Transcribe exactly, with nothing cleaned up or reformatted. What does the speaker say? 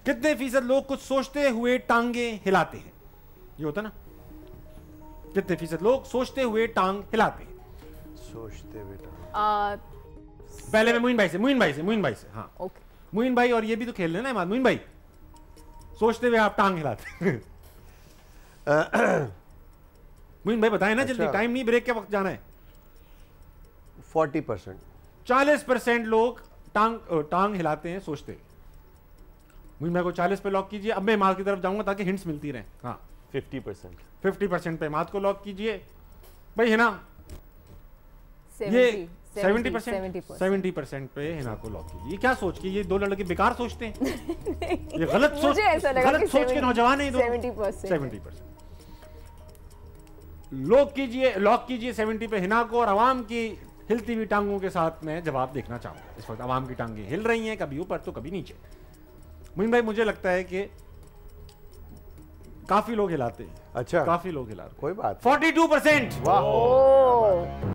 कितने फीसद लोग कुछ सोचते हुए टांगे हिलाते हैं? ये होता ना, कितने फीसद लोग सोचते हुए टांग हिलाते हैं? सोचते हुए टांग। आ, पहले मैं मुइन भाई से मुइन भाई से मुइन भाई से हाँ ओके मुइन भाई, और ये भी तो खेल रहे हैं ना मुइन भाई, सोचते हुए आप टांग हिलाते हैं। मुइन भाई बताएं ना जल्दी, अच्छा। टाइम नहीं, ब्रेक के वक्त जाना है। फोर्टी परसेंट चालीस परसेंट लोग टांग टांग हिलाते हैं सोचते हुए। मुइन भाई को चालीस पे लॉक कीजिए। अब मैं माल की तरफ जाऊंगा ताकि हिंट्स मिलती रहे। हाँ फिफ्टी परसेंट फिफ्टी परसेंट पे मात को लॉक कीजिए भाई, है ना? ये seventy seventy percent seventy percent पे हिना को लॉक कीजिए। ये क्या सोच के, ये दो लड़के बेकार सोचते हैं। ये गलत सोच, मुझे ऐसा लगा गलत कि सोच के नौजवान है। Seventy percent seventy percent lock कीजिए, लॉक कीजिए सेवेंटी पे हिना को। और आवाम की हिलती हुई टांगों के साथ मैं जवाब देखना चाहूंगा। इस वक्त आवाम की टांगें हिल रही हैं, कभी ऊपर तो कभी नीचे। मुइन भाई मुझे लगता है कि काफी लोग हिलाते हैं। अच्छा, काफी लोग हिलाते हैं। कोई बात फोर्टी टू परसेंट। वाह। ओह